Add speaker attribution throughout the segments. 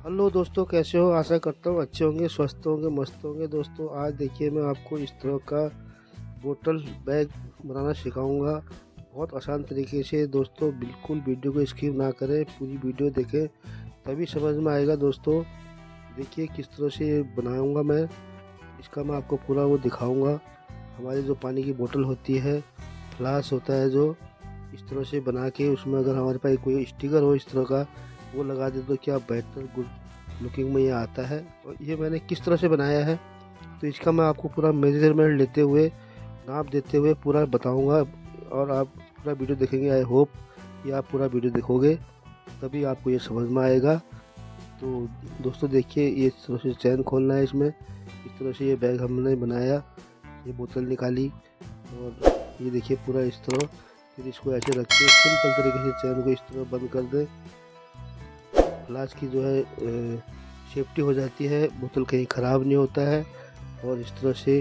Speaker 1: Hello दोस्तों, कैसे हो? आशा करता हूँ अच्छे होंगे, स्वस्थ होंगे, मस्त होंगे। दोस्तों आज देखिए मैं आपको इस तरह का बोतल बैग बनाना सिखाऊंगा, बहुत आसान तरीके से। दोस्तों बिल्कुल वीडियो को स्किप ना करें, पूरी वीडियो देखें तभी समझ में आएगा। दोस्तों देखिए किस तरह से ये बनाऊंगा मैं, इसका मैं आपको पूरा वो दिखाऊंगा। हमारी जो पानी की बोतल होती है, फ्लास्क होता है, जो इस तरह से बना के उसमें अगर हमारे पास कोई स्टिकर हो इस तरह का, वो लगा दे तो क्या बेहतर गुड लुकिंग में ये आता है। और ये मैंने किस तरह से बनाया है तो इसका मैं आपको पूरा मेजरमेंट लेते हुए, नाप देते हुए पूरा बताऊंगा। और आप पूरा वीडियो देखेंगे, आई होप कि आप पूरा वीडियो देखोगे तभी आपको ये समझ में आएगा। तो दोस्तों देखिए, ये इस तरह से चैन खोलना है इसमें, इस तरह से ये बैग हमने बनाया, ये बोतल निकाली और ये देखिए पूरा इस तरह। फिर इसको ऐसे रख के सिंपल तरीके से चैन को इस तरह बंद कर दें। फ्लास्क की जो है सेफ्टी हो जाती है, बोतल कहीं ख़राब नहीं होता है। और इस तरह से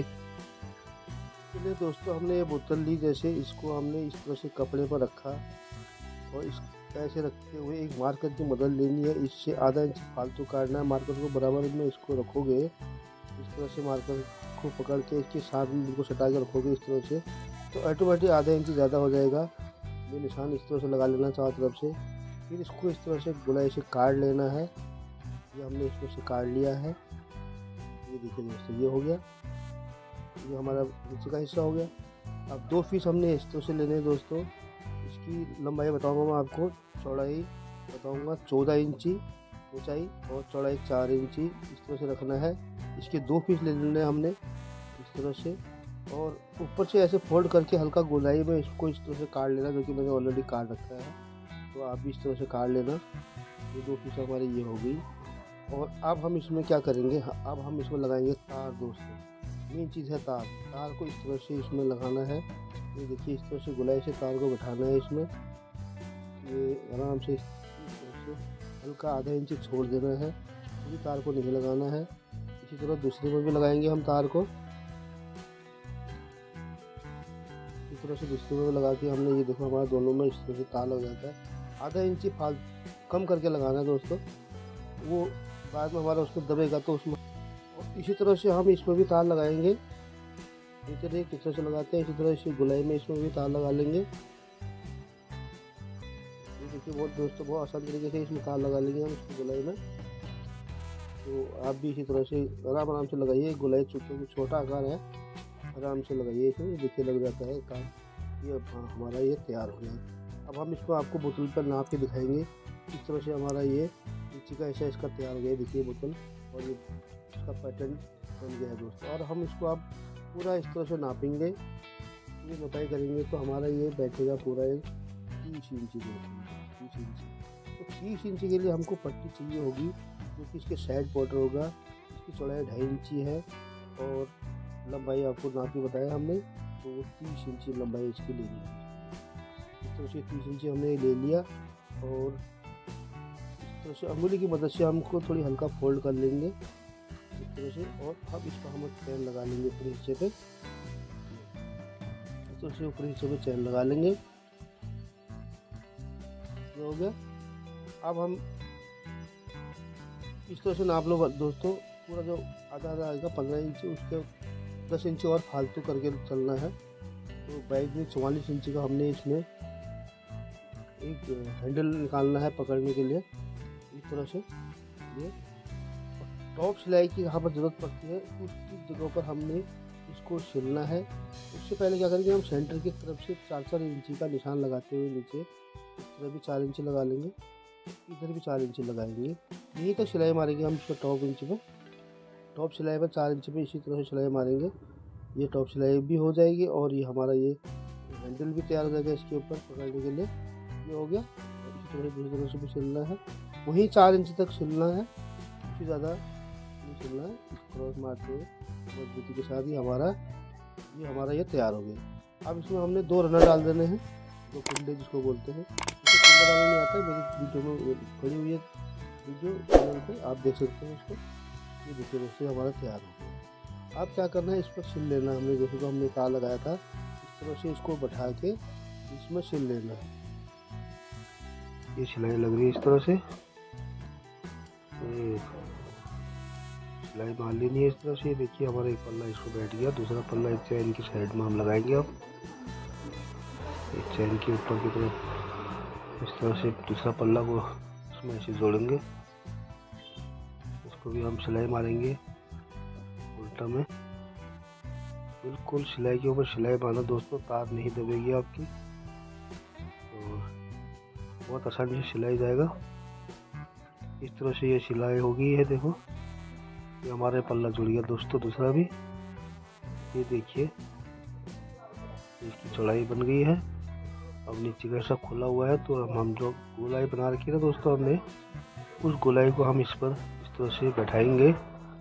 Speaker 1: चलिए दोस्तों, हमने ये बोतल ली, जैसे इसको हमने इस तरह से कपड़े पर रखा और इस ऐसे रखते हुए एक मार्कर की मदद लेनी है। इससे आधा इंच फालतू काटना है। मार्कर को बराबर में इसको रखोगे, इस तरह से मार्कर को पकड़ के इसके साथ में बिल्कुल सटा के रखोगे इस तरह से, तो ऑटोमेटिक आधा इंच ज़्यादा हो जाएगा। ये निशान इस तरह से लगा लेना चारों तरफ से। फिर इसको इस तरह से गोलाई से काट लेना है। ये हमने इसमें से काट लिया है। ये देखिए दोस्तों, ये हो गया, ये हमारा नीचे का हिस्सा हो गया। अब 2 पीस हमने इस तरह से लेने हैं दोस्तों। इसकी लंबाई बताऊंगा मैं आपको, चौड़ाई बताऊंगा 14 इंची ऊंचाई और चौड़ाई 4 इंची, इस तरह से रखना है। इसके 2 पीस ले लेने हैं हमने इस तरह से, और ऊपर से ऐसे फोल्ड करके हल्का गोलाई में इसको इस तरह से काट लेना, जो कि मैंने ऑलरेडी काट रखा है। तो आप भी इस तरह से काट लेना। ये 2 पीस हमारी ये हो गई। और अब हम इसमें क्या करेंगे, अब हम इसमें लगाएंगे तार। दोस्तों मेन चीज़ है तार। तार को इस तरह से इसमें लगाना है। ये देखिए इस तरह से गोलाई से तार को बैठाना है इसमें। ये आराम से इस तरह से हल्का आधा इंच छोड़ देना है, क्योंकि तार को नहीं लगाना है। इसी तरह दूसरे में भी लगाएंगे हम तार को, इस तरह से दूसरे में लगा के हमने, ये देखो हमारा दोनों में इस तरह से तार लग जाता है। आधा इंची फाल कम करके लगाना है दोस्तों, वो बाद में हमारा उसमें दबेगा तो उसमें। और इसी तरह से हम इसमें भी तार लगाएंगे। नीचे देखिए किस तरह से लगाते हैं, इसी तरह इसी गोलाई में इसमें भी तार लगा लेंगे। ये देखिए बहुत दोस्तों, बहुत आसान तरीके से इसमें तार लगा लेंगे हम इसकी गोलाई में। तो आप भी इसी तरह से आराम आराम से लगाइए। गोलाई चूंकि छोटा आकार है, आराम से लगाइए इसमें। देखिए लग जाता है तार। ये हमारा ये तैयार हो गया। अब हम इसको आपको बोतल पर नाप के दिखाएंगे। इस तरह से हमारा ये नीचे का हिस्सा इसका तैयार हो गया। देखिए बोतल, और ये इसका पैटर्न बन गया है दोस्तों। और हम इसको अब पूरा इस तरह से नापेंगे, ये नपाई करेंगे तो हमारा ये बैठेगा पूरा एक 30 इंची। 30 इंची, तो 30 इंची के लिए हमको पट्टी चाहिए होगी, जो कि इसके साइड बॉर्डर होगा। इसकी चौड़ाई 2.5 इंची है और लंबाई आपको नाप के बताया हमने, तो वो 30 इंची लंबाई इसकी लेनी है। इस तरह से 30 इंची हमने ले लिया और इस तरह से अंगुली की मदद से हमको थोड़ी हल्का फोल्ड कर लेंगे इस तरह से। और अब इसको हम चैन लगा लेंगे ऊपरी हिस्से पे, इस तरह से ऊपरी हिस्से पे चैन लगा लेंगे। ये हो गया। अब हम इस तरह से नाप लो दोस्तों, पूरा जो आधा आधा आएगा 15 इंची, उसके 10 इंची और फालतू करके चलना है। तो बैग में 44 इंची का हमने इसमें एक हैंडल निकालना है पकड़ने के लिए, इस तरह से। ये टॉप सिलाई की जहाँ पर ज़रूरत पड़ती है उसकी जगहों पर हमने इसको सिलना है। उससे पहले क्या करेंगे, हम सेंटर की तरफ से 4-4 इंची का निशान लगाते हुए नीचे इस तरह भी 4 इंची लगा लेंगे, इधर भी 4 इंची लगाएंगे। यहीं तक सिलाई मारेंगे हम इसको टॉप इंच में, टॉप सिलाई पर 4 इंच में इसी तरह से सिलाई मारेंगे। ये टॉप सिलाई भी हो जाएगी और ये हमारा ये हैंडल भी तैयार हो जाएगा इसके ऊपर पकड़ने के लिए। ये हो गया। और इसी तरह दूसरी तरफ से भी सिलना है, वहीं 4 इंच तक सिलना है, उससे ज़्यादा नहीं सिलना है। क्रॉस मारते हुए मजबूती के साथ ही हमारा ये तैयार हो गया। अब इसमें हमने 2 रनर डाल देने हैं, 2 कुंडे जिसको बोलते हैं। इसको कुंडा डालना नहीं आता है, मेरी वीडियो में पड़ी हुई है वीडियो चैनल पर, आप देख सकते हैं उसको। ये देखिए दोस्तों हमारा तैयार हो गया। अब क्या करना है, इस पर सिल लेना है। हमने जैसे तो हमने तार लगाया था, इस तरह से इसको बैठा के इसमें सिल लेना है। ये सिलाई लग रही है इस तरह से। ये सिलाई मार लेनी है इस तरह से। देखिए हमारा एक पल्ला इसको बैठ गया, दूसरा पल्ला इस चैन की साइड में हम लगाएंगे। अब इस चैन के ऊपर की तरफ इस तरह से दूसरा पल्ला को इसमें ऐसे जोड़ेंगे। इसको भी हम सिलाई मारेंगे उल्टा में। बिल्कुल सिलाई के ऊपर सिलाई मारना दोस्तों, तार नहीं दबेगी आपकी, और बहुत आसानी से सिलाई जाएगा। इस तरह से ये सिलाई होगी है। देखो ये हमारे पल्ला जुड़ गया दोस्तों दूसरा भी। ये देखिए इसकी चौड़ाई बन गई है। अब नीचे का सब खुला हुआ है, तो हम जो गोलाई बना रखी है ना दोस्तों हमने, उस गोलाई को हम इस पर इस तरह से बैठाएंगे।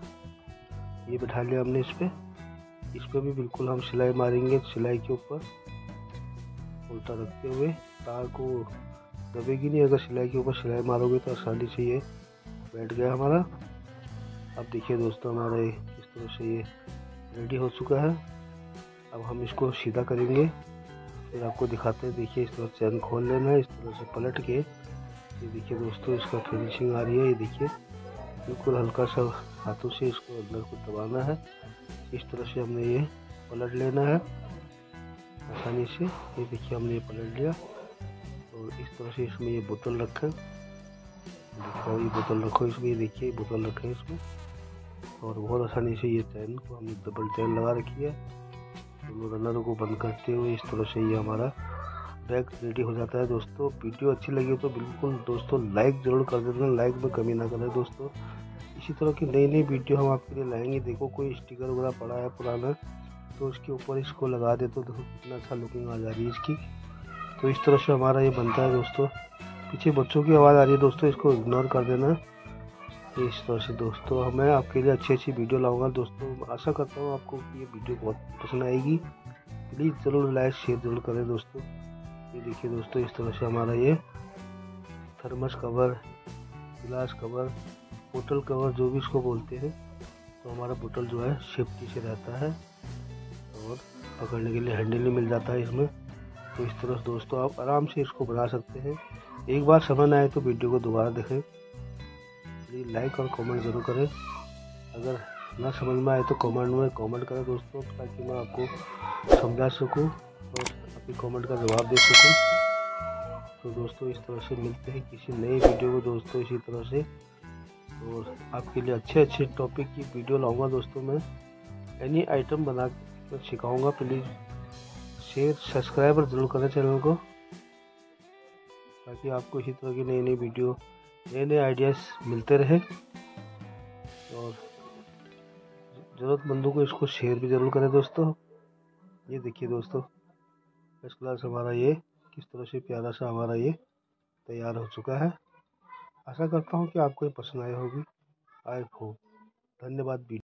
Speaker 1: ये बैठा लिया हमने इस पर भी बिल्कुल हम सिलाई मारेंगे। सिलाई के ऊपर उल्टा रखते हुए, तार को दबेगी नहीं। अगर सिलाई के ऊपर सिलाई मारोगे तो आसानी से ये बैठ गया हमारा। अब देखिए दोस्तों हमारा इस तरह से ये रेडी हो चुका है। अब हम इसको सीधा करेंगे, फिर आपको दिखाते हैं। देखिए इस तरह चैन खोल लेना है, इस तरह से पलट के। ये देखिए दोस्तों इसका फिनिशिंग आ रही है। ये देखिए बिल्कुल हल्का सा हाथों से इसको अंदर को दबाना है। इस तरह से हमने ये पलट लेना है आसानी से। ये देखिए हमने ये पलट लिया, और इस तरह से इसमें ये बोतल रखें। देखो ये बोतल रखो इसमें, ये देखिए बोतल रखें इसमें, और बहुत आसानी से ये चैन को हमने डबल चैन लगा रखी है। दोनों रनर को बंद करते हुए इस तरह से ये हमारा बैग रेडी हो जाता है दोस्तों। वीडियो अच्छी लगी तो बिल्कुल दोस्तों लाइक ज़रूर कर देना, लाइक में कमी ना करें दोस्तों। इसी तरह की नई नई वीडियो हम आपके लिए लाएंगे। देखो कोई स्टिकर वगैरह पड़ा है पुराना, तो उसके ऊपर इसको लगा दे तो देखो कितना अच्छा लुकिंग आ जा रही है इसकी। तो इस तरह से हमारा ये बनता है दोस्तों। पीछे बच्चों की आवाज़ आ रही है दोस्तों, इसको इग्नोर कर देना। इस तरह से दोस्तों मैं आपके लिए अच्छी अच्छी वीडियो लाऊंगा दोस्तों। आशा करता हूँ आपको कि ये वीडियो बहुत पसंद आएगी। प्लीज़ ज़रूर लाइक शेयर ज़रूर करें दोस्तों। ये देखिए दोस्तों इस तरह से हमारा ये थर्मस कवर, गिलास कवर, बोतल कवर जो भी इसको बोलते हैं, तो हमारा बोतल जो है सेफ्टी से रहता है, और पकड़ने के लिए हैंडल भी मिल जाता है इसमें। तो इस तरह दोस्तों आप आराम से इसको बना सकते हैं। एक बार समझ आए तो वीडियो को दोबारा देखें। प्लीज़ लाइक और कमेंट ज़रूर करें। अगर ना समझ में आए तो कमेंट में कमेंट करें दोस्तों, ताकि मैं आपको समझा सकूं और आपकी कमेंट का जवाब दे सकूं। तो दोस्तों इस तरह से मिलते हैं किसी नई वीडियो को दोस्तों इसी तरह से, और आपके लिए अच्छे अच्छे टॉपिक की वीडियो लाऊंगा दोस्तों। मैं एनी आइटम बना कर सिखाऊंगा। प्लीज़ शेयर सब्सक्राइब ज़रूर करें चैनल को, ताकि आपको इसी तरह की नई नई वीडियो, नए नए आइडियाज़ मिलते रहे। और ज़रूरतमंदों को इसको शेयर भी ज़रूर करें दोस्तों। ये देखिए दोस्तों फर्स्ट क्लास हमारा ये किस तरह से प्यारा सा हमारा ये तैयार हो चुका है। आशा करता हूँ कि आपको ये पसंद आई होगी। I hope. धन्यवाद।